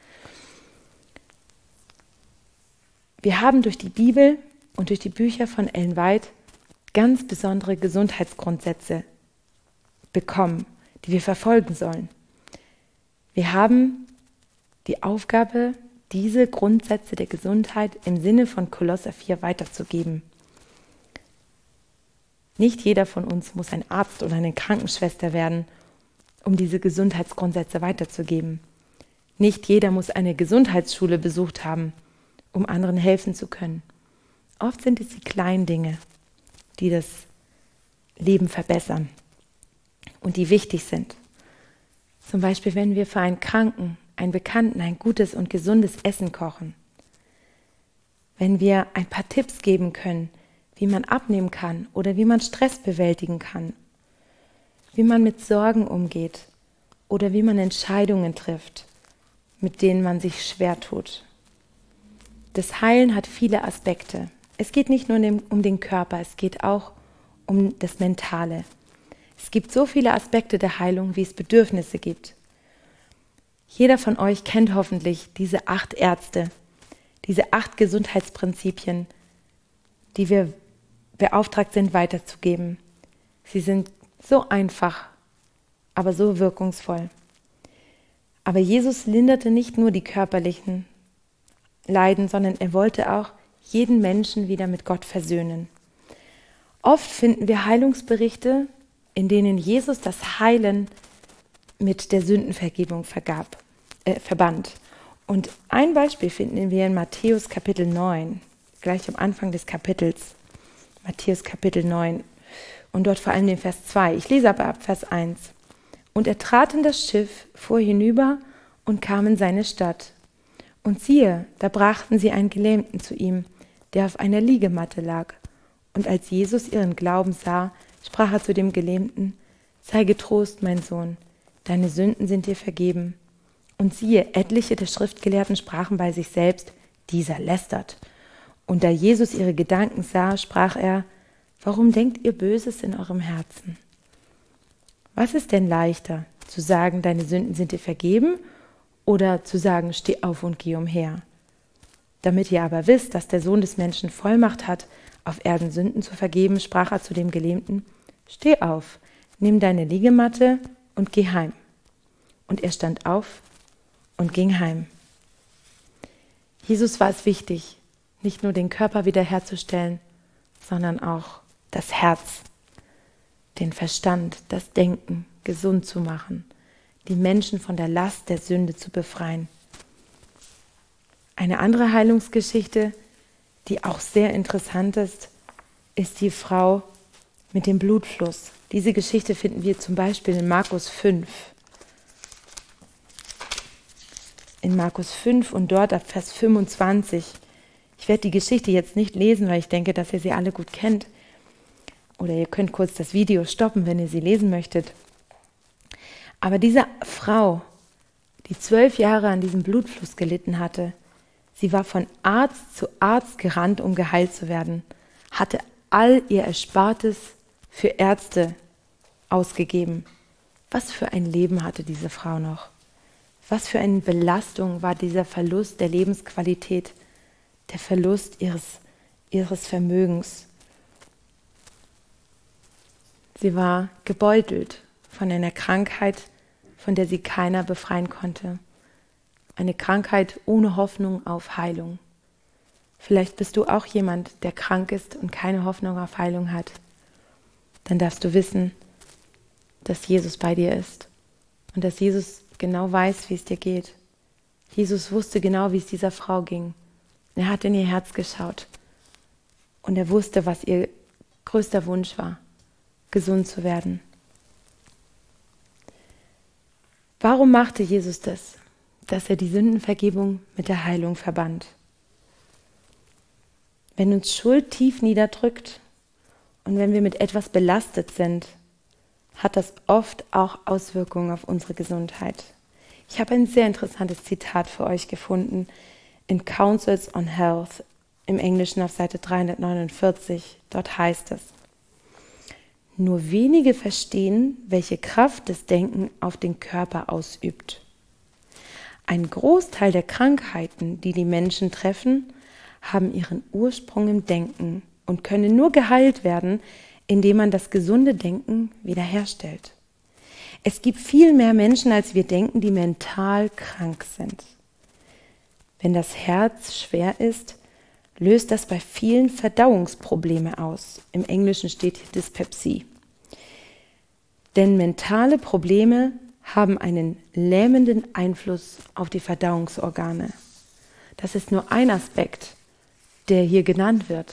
Speaker 1: Wir haben durch die Bibel und durch die Bücher von Ellen White ganz besondere Gesundheitsgrundsätze bekommen, die wir verfolgen sollen. Wir haben die Aufgabe, diese Grundsätze der Gesundheit im Sinne von Kolosser vier weiterzugeben. Nicht jeder von uns muss ein Arzt oder eine Krankenschwester werden, um diese Gesundheitsgrundsätze weiterzugeben. Nicht jeder muss eine Gesundheitsschule besucht haben, um anderen helfen zu können. Oft sind es die kleinen Dinge, die das Leben verbessern und die wichtig sind. Zum Beispiel, wenn wir für einen Kranken, einen Bekannten ein gutes und gesundes Essen kochen. Wenn wir ein paar Tipps geben können, wie man abnehmen kann oder wie man Stress bewältigen kann, wie man mit Sorgen umgeht oder wie man Entscheidungen trifft, mit denen man sich schwer tut. Das Heilen hat viele Aspekte. Es geht nicht nur um den Körper, es geht auch um das Mentale. Es gibt so viele Aspekte der Heilung, wie es Bedürfnisse gibt. Jeder von euch kennt hoffentlich diese acht Ärzte, diese acht Gesundheitsprinzipien, die wir beauftragt sind weiterzugeben. Sie sind so einfach, aber so wirkungsvoll. Aber Jesus linderte nicht nur die körperlichen Leiden, sondern er wollte auch jeden Menschen wieder mit Gott versöhnen. Oft finden wir Heilungsberichte, in denen Jesus das Heilen mit der Sündenvergebung vergab, äh, verband. Und ein Beispiel finden wir in Matthäus Kapitel neun, gleich am Anfang des Kapitels. Matthäus Kapitel neun und dort vor allem den Vers zwei. Ich lese aber ab Vers eins. Und er trat in das Schiff, fuhr hinüber und kam in seine Stadt. Und siehe, da brachten sie einen Gelähmten zu ihm, der auf einer Liegematte lag. Und als Jesus ihren Glauben sah, sprach er zu dem Gelähmten: Sei getrost, mein Sohn, deine Sünden sind dir vergeben. Und siehe, etliche der Schriftgelehrten sprachen bei sich selbst: Dieser lästert. Und da Jesus ihre Gedanken sah, sprach er: Warum denkt ihr Böses in eurem Herzen? Was ist denn leichter, zu sagen, deine Sünden sind dir vergeben, oder zu sagen, steh auf und geh umher? Damit ihr aber wisst, dass der Sohn des Menschen Vollmacht hat, auf Erden Sünden zu vergeben, sprach er zu dem Gelähmten: Steh auf, nimm deine Liegematte und geh heim. Und er stand auf und ging heim. Jesus war es wichtig, nicht nur den Körper wiederherzustellen, sondern auch das Herz, den Verstand, das Denken gesund zu machen, die Menschen von der Last der Sünde zu befreien. Eine andere Heilungsgeschichte, die auch sehr interessant ist, ist die Frau mit dem Blutfluss. Diese Geschichte finden wir zum Beispiel in Markus fünf. In Markus fünf und dort ab Vers fünfundzwanzig. Ich werde die Geschichte jetzt nicht lesen, weil ich denke, dass ihr sie alle gut kennt. Oder ihr könnt kurz das Video stoppen, wenn ihr sie lesen möchtet. Aber diese Frau, die zwölf Jahre an diesem Blutfluss gelitten hatte, sie war von Arzt zu Arzt gerannt, um geheilt zu werden, hatte all ihr Erspartes für Ärzte ausgegeben. Was für ein Leben hatte diese Frau noch? Was für eine Belastung war dieser Verlust der Lebensqualität, der Verlust ihres, ihres Vermögens? Sie war gebeutelt von einer Krankheit, von der sie keiner befreien konnte. Eine Krankheit ohne Hoffnung auf Heilung. Vielleicht bist du auch jemand, der krank ist und keine Hoffnung auf Heilung hat. Dann darfst du wissen, dass Jesus bei dir ist und dass Jesus genau weiß, wie es dir geht. Jesus wusste genau, wie es dieser Frau ging. Er hat in ihr Herz geschaut und er wusste, was ihr größter Wunsch war, gesund zu werden. Warum machte Jesus das? Dass er die Sündenvergebung mit der Heilung verband. Wenn uns Schuld tief niederdrückt und wenn wir mit etwas belastet sind, hat das oft auch Auswirkungen auf unsere Gesundheit. Ich habe ein sehr interessantes Zitat für euch gefunden in Counsels on Health, im Englischen auf Seite dreihundertneunundvierzig. Dort heißt es: Nur wenige verstehen, welche Kraft das Denken auf den Körper ausübt. Ein Großteil der Krankheiten, die die Menschen treffen, haben ihren Ursprung im Denken und können nur geheilt werden, indem man das gesunde Denken wiederherstellt. Es gibt viel mehr Menschen, als wir denken, die mental krank sind. Wenn das Herz schwer ist, löst das bei vielen Verdauungsprobleme aus. Im Englischen steht hier Dyspepsie. Denn mentale Probleme haben einen lähmenden Einfluss auf die Verdauungsorgane. Das ist nur ein Aspekt, der hier genannt wird.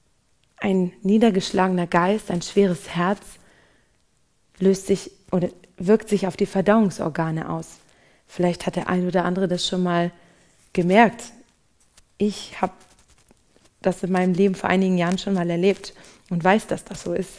Speaker 1: Ein niedergeschlagener Geist, ein schweres Herz löst sich oder wirkt sich auf die Verdauungsorgane aus. Vielleicht hat der ein oder andere das schon mal gemerkt. Ich habe das in meinem Leben vor einigen Jahren schon mal erlebt und weiß, dass das so ist.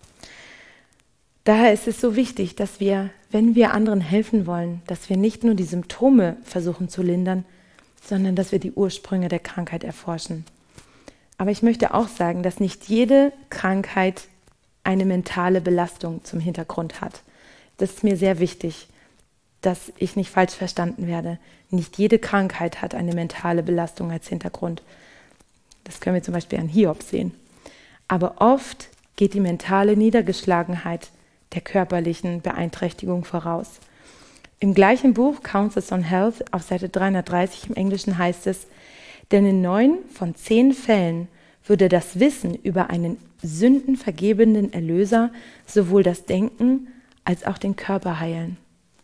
Speaker 1: Daher ist es so wichtig, dass wir, wenn wir anderen helfen wollen, dass wir nicht nur die Symptome versuchen zu lindern, sondern dass wir die Ursprünge der Krankheit erforschen. Aber ich möchte auch sagen, dass nicht jede Krankheit eine mentale Belastung zum Hintergrund hat. Das ist mir sehr wichtig, dass ich nicht falsch verstanden werde. Nicht jede Krankheit hat eine mentale Belastung als Hintergrund. Das können wir zum Beispiel an Hiob sehen. Aber oft geht die mentale Niedergeschlagenheit der körperlichen Beeinträchtigung voraus. Im gleichen Buch Counsels on Health auf Seite dreihundertdreißig im Englischen heißt es, denn in neun von zehn Fällen würde das Wissen über einen sündenvergebenden Erlöser sowohl das Denken als auch den Körper heilen.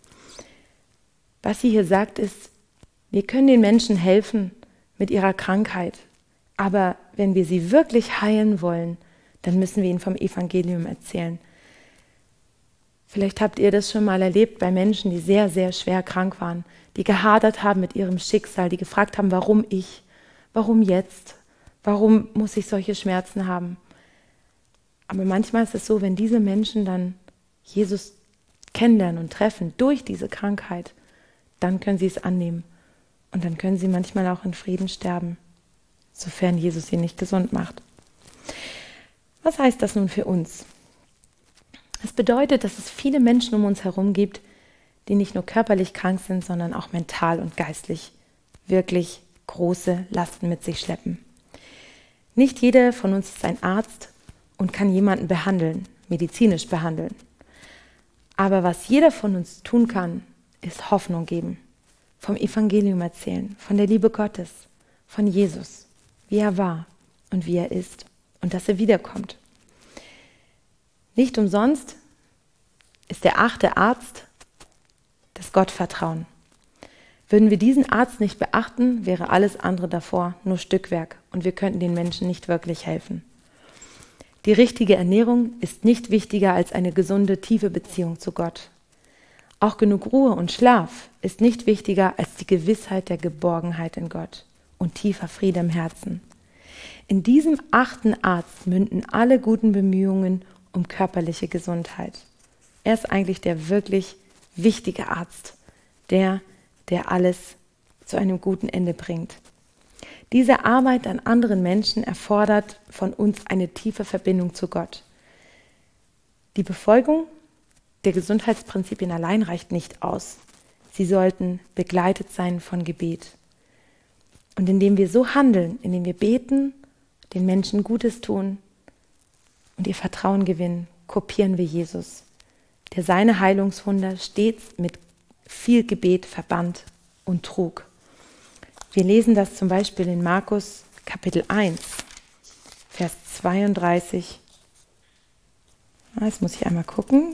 Speaker 1: Was sie hier sagt ist, wir können den Menschen helfen mit ihrer Krankheit, aber wenn wir sie wirklich heilen wollen, dann müssen wir ihnen vom Evangelium erzählen. Vielleicht habt ihr das schon mal erlebt bei Menschen, die sehr, sehr schwer krank waren, die gehadert haben mit ihrem Schicksal, die gefragt haben, warum ich, warum jetzt, warum muss ich solche Schmerzen haben. Aber manchmal ist es so, wenn diese Menschen dann Jesus kennenlernen und treffen durch diese Krankheit, dann können sie es annehmen und dann können sie manchmal auch in Frieden sterben, sofern Jesus sie nicht gesund macht. Was heißt das nun für uns? Es bedeutet, dass es viele Menschen um uns herum gibt, die nicht nur körperlich krank sind, sondern auch mental und geistlich wirklich große Lasten mit sich schleppen. Nicht jeder von uns ist ein Arzt und kann jemanden behandeln, medizinisch behandeln. Aber was jeder von uns tun kann, ist Hoffnung geben, vom Evangelium erzählen, von der Liebe Gottes, von Jesus, wie er war und wie er ist und dass er wiederkommt. Nicht umsonst ist der achte Arzt das Gottvertrauen. Würden wir diesen Arzt nicht beachten, wäre alles andere davor nur Stückwerk und wir könnten den Menschen nicht wirklich helfen. Die richtige Ernährung ist nicht wichtiger als eine gesunde, tiefe Beziehung zu Gott. Auch genug Ruhe und Schlaf ist nicht wichtiger als die Gewissheit der Geborgenheit in Gott und tiefer Friede im Herzen. In diesem achten Arzt münden alle guten Bemühungen um körperliche Gesundheit. Er ist eigentlich der wirklich wichtige Arzt, der, der alles zu einem guten Ende bringt. Diese Arbeit an anderen Menschen erfordert von uns eine tiefe Verbindung zu Gott. Die Befolgung der Gesundheitsprinzipien allein reicht nicht aus. Sie sollten begleitet sein von Gebet. Und indem wir so handeln, indem wir beten, den Menschen Gutes tun und ihr Vertrauen gewinnen, kopieren wir Jesus, der seine Heilungswunder stets mit viel Gebet verband und trug. Wir lesen das zum Beispiel in Markus Kapitel eins, Vers zweiunddreißig. Jetzt muss ich einmal gucken.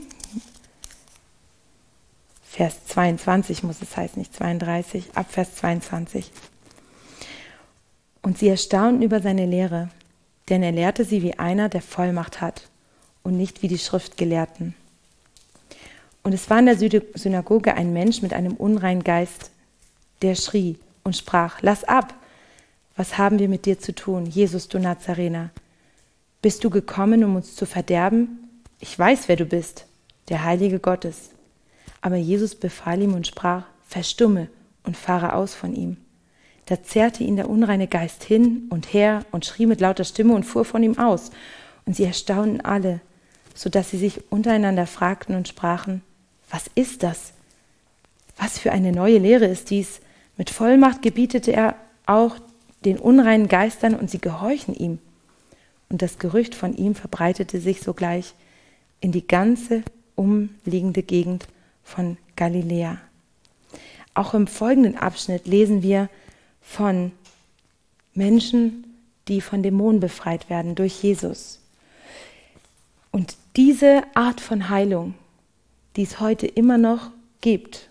Speaker 1: Vers zweiundzwanzig muss es heißen, nicht zweiunddreißig, ab Vers zweiundzwanzig. Und sie erstaunten über seine Lehre, denn er lehrte sie wie einer, der Vollmacht hat und nicht wie die Schriftgelehrten. Und es war in der Synagoge ein Mensch mit einem unreinen Geist, der schrie und sprach, lass ab, was haben wir mit dir zu tun, Jesus, du Nazarener? Bist du gekommen, um uns zu verderben? Ich weiß, wer du bist, der Heilige Gottes. Aber Jesus befahl ihm und sprach, verstumme und fahre aus von ihm. Da zerrte ihn der unreine Geist hin und her und schrie mit lauter Stimme und fuhr von ihm aus. Und sie erstaunten alle, so dass sie sich untereinander fragten und sprachen, was ist das? Was für eine neue Lehre ist dies? Mit Vollmacht gebietete er auch den unreinen Geistern und sie gehorchen ihm. Und das Gerücht von ihm verbreitete sich sogleich in die ganze umliegende Gegend von Galiläa. Auch im folgenden Abschnitt lesen wir von Menschen, die von Dämonen befreit werden durch Jesus. Und diese Art von Heilung, die es heute immer noch gibt,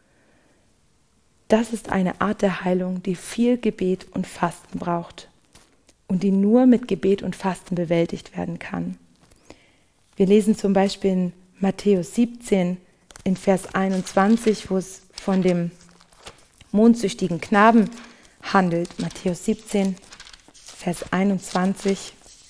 Speaker 1: das ist eine Art der Heilung, die viel Gebet und Fasten braucht und die nur mit Gebet und Fasten bewältigt werden kann. Wir lesen zum Beispiel in Matthäus siebzehn, in Vers einundzwanzig, wo es von dem mondsüchtigen Knaben handelt. Matthäus siebzehn, Vers einundzwanzig.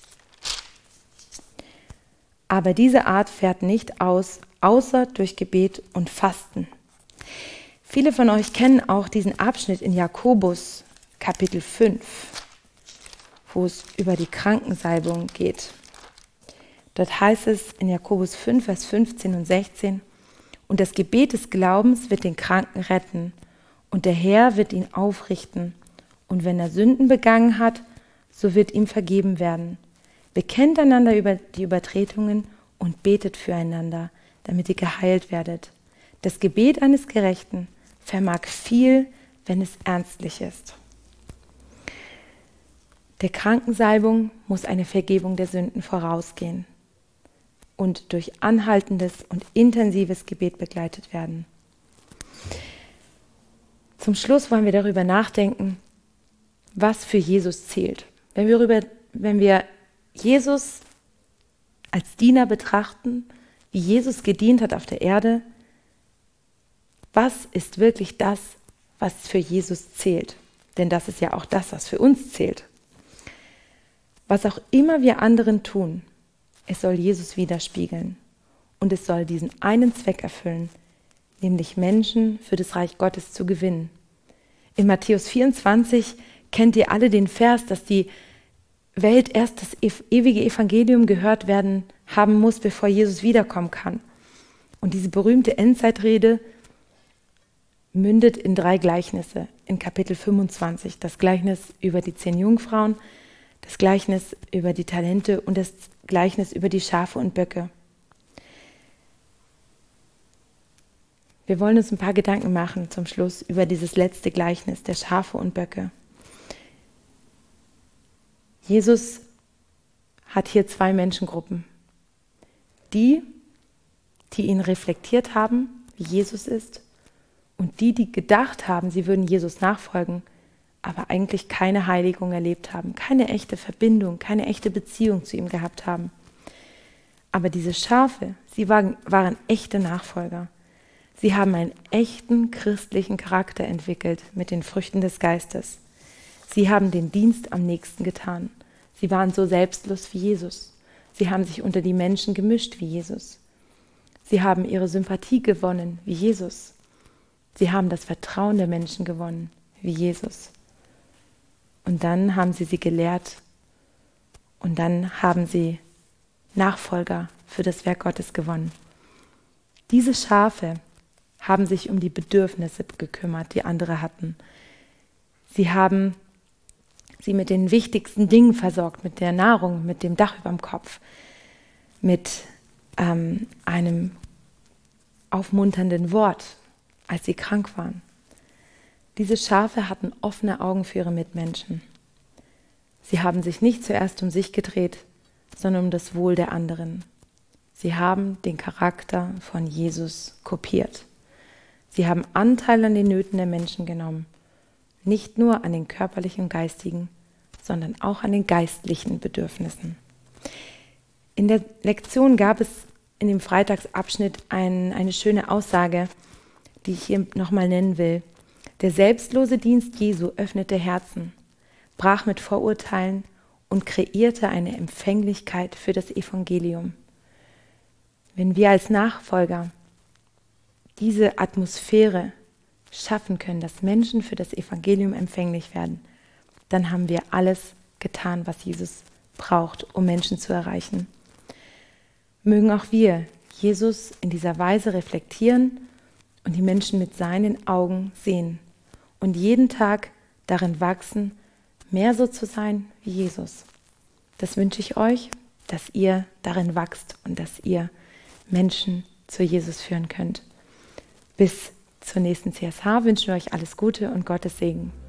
Speaker 1: Aber diese Art fährt nicht aus, außer durch Gebet und Fasten. Viele von euch kennen auch diesen Abschnitt in Jakobus, Kapitel fünf, wo es über die Krankensalbung geht. Dort heißt es in Jakobus fünf, Vers fünfzehn und sechzehn, und das Gebet des Glaubens wird den Kranken retten, und der Herr wird ihn aufrichten. Und wenn er Sünden begangen hat, so wird ihm vergeben werden. Bekennt einander über die Übertretungen und betet füreinander, damit ihr geheilt werdet. Das Gebet eines Gerechten vermag viel, wenn es ernstlich ist. Der Krankensalbung muss eine Vergebung der Sünden vorausgehen und durch anhaltendes und intensives Gebet begleitet werden. Zum Schluss wollen wir darüber nachdenken, was für Jesus zählt. Wenn wir, über, wenn wir Jesus als Diener betrachten, wie Jesus gedient hat auf der Erde, was ist wirklich das, was für Jesus zählt? Denn das ist ja auch das, was für uns zählt. Was auch immer wir anderen tun, es soll Jesus widerspiegeln und es soll diesen einen Zweck erfüllen, nämlich Menschen für das Reich Gottes zu gewinnen. In Matthäus vierundzwanzig kennt ihr alle den Vers, dass die Welt erst das ewige Evangelium gehört werden haben muss, bevor Jesus wiederkommen kann. Und diese berühmte Endzeitrede mündet in drei Gleichnisse. In Kapitel fünfundzwanzig, das Gleichnis über die zehn Jungfrauen, das Gleichnis über die Talente und das Gleichnis über die Schafe und Böcke. Wir wollen uns ein paar Gedanken machen zum Schluss über dieses letzte Gleichnis der Schafe und Böcke. Jesus hat hier zwei Menschengruppen. Die, die ihn reflektiert haben, wie Jesus ist, und die, die gedacht haben, sie würden Jesus nachfolgen, aber eigentlich keine Heiligung erlebt haben, keine echte Verbindung, keine echte Beziehung zu ihm gehabt haben. Aber diese Schafe, sie waren, waren echte Nachfolger. Sie haben einen echten christlichen Charakter entwickelt mit den Früchten des Geistes. Sie haben den Dienst am nächsten getan. Sie waren so selbstlos wie Jesus. Sie haben sich unter die Menschen gemischt wie Jesus. Sie haben ihre Sympathie gewonnen wie Jesus. Sie haben das Vertrauen der Menschen gewonnen wie Jesus. Und dann haben sie sie gelehrt und dann haben sie Nachfolger für das Werk Gottes gewonnen. Diese Schafe haben sich um die Bedürfnisse gekümmert, die andere hatten. Sie haben sie mit den wichtigsten Dingen versorgt, mit der Nahrung, mit dem Dach über dem Kopf, mit ähm, einem aufmunternden Wort, als sie krank waren. Diese Schafe hatten offene Augen für ihre Mitmenschen. Sie haben sich nicht zuerst um sich gedreht, sondern um das Wohl der anderen. Sie haben den Charakter von Jesus kopiert. Sie haben Anteil an den Nöten der Menschen genommen, nicht nur an den körperlichen und geistigen, sondern auch an den geistlichen Bedürfnissen. In der Lektion gab es in dem Freitagsabschnitt ein, eine schöne Aussage, die ich hier nochmal nennen will. Der selbstlose Dienst Jesu öffnete Herzen, brach mit Vorurteilen und kreierte eine Empfänglichkeit für das Evangelium. Wenn wir als Nachfolger diese Atmosphäre schaffen können, dass Menschen für das Evangelium empfänglich werden, dann haben wir alles getan, was Jesus braucht, um Menschen zu erreichen. Mögen auch wir Jesus in dieser Weise reflektieren und die Menschen mit seinen Augen sehen und jeden Tag darin wachsen, mehr so zu sein wie Jesus. Das wünsche ich euch, dass ihr darin wachst und dass ihr Menschen zu Jesus führen könnt. Bis zur nächsten C S H wünschen wir euch alles Gute und Gottes Segen.